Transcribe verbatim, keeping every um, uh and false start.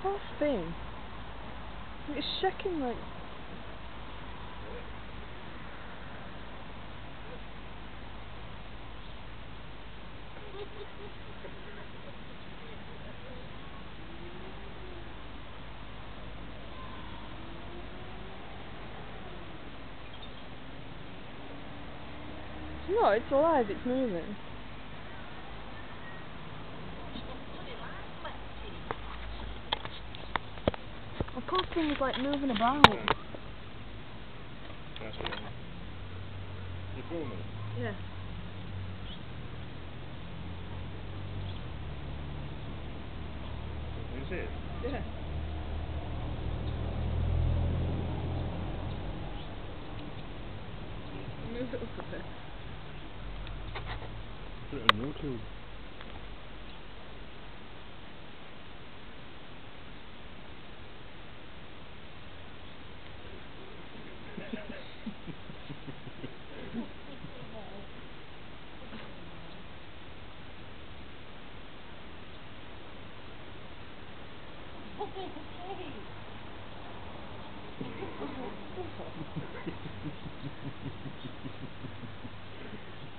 whole thing. It's shaking like... No, it's alive, it's moving. The poor thing is like moving about. That's what you filming? Yeah. Is it? Yeah. Move it up a bit. Put it on YouTube.